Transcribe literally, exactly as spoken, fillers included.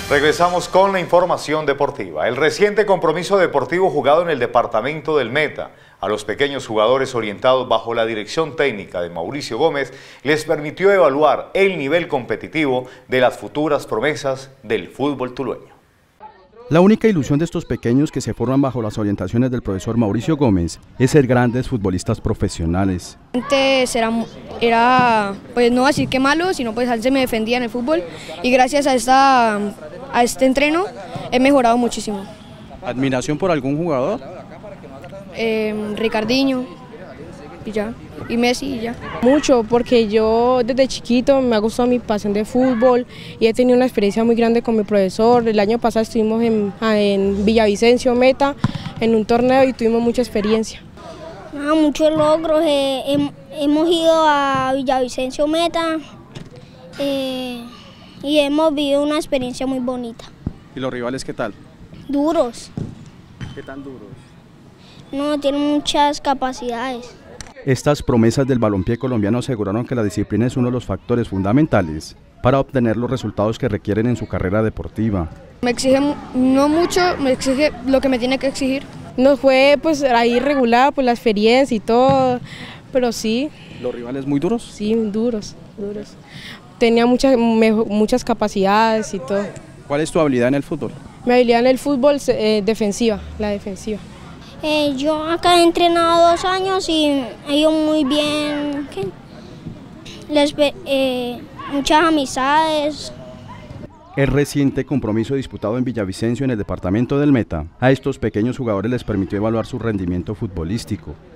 Regresamos con la información deportiva. El reciente compromiso deportivo jugado en el departamento del Meta a los pequeños jugadores orientados bajo la dirección técnica de Mauricio Gómez les permitió evaluar el nivel competitivo de las futuras promesas del fútbol tulueño. La única ilusión de estos pequeños que se forman bajo las orientaciones del profesor Mauricio Gómez es ser grandes futbolistas profesionales. Antes era, era pues no decir que malo, sino pues se me defendía en el fútbol y gracias a, esta, a este entreno he mejorado muchísimo. ¿Admiración por algún jugador? Eh, Ricardinho y ya, y Messi y ya. Mucho, porque yo desde chiquito me ha gustado mi pasión de fútbol y he tenido una experiencia muy grande con mi profesor. El año pasado estuvimos en, en Villavicencio, Meta, en un torneo y tuvimos mucha experiencia. Ah, muchos logros, eh, hem, hemos ido a Villavicencio, Meta eh, y hemos vivido una experiencia muy bonita. ¿Y los rivales qué tal? Duros. ¿Qué tan duros? No, tienen muchas capacidades. Estas promesas del balompié colombiano aseguraron que la disciplina es uno de los factores fundamentales para obtener los resultados que requieren en su carrera deportiva. Me exige no mucho, me exige lo que me tiene que exigir. Nos fue pues ahí regular pues la experiencia y todo, pero sí. ¿Los rivales muy duros? Sí, duros, duros. Tenía muchas, muchas capacidades y todo. ¿Cuál es tu habilidad en el fútbol? Mi habilidad en el fútbol eh, defensiva, la defensiva. Eh, yo acá he entrenado dos años y he ido muy bien, ¿qué? Les, eh, muchas amistades. El reciente compromiso disputado en Villavicencio en el departamento del Meta a estos pequeños jugadores les permitió evaluar su rendimiento futbolístico.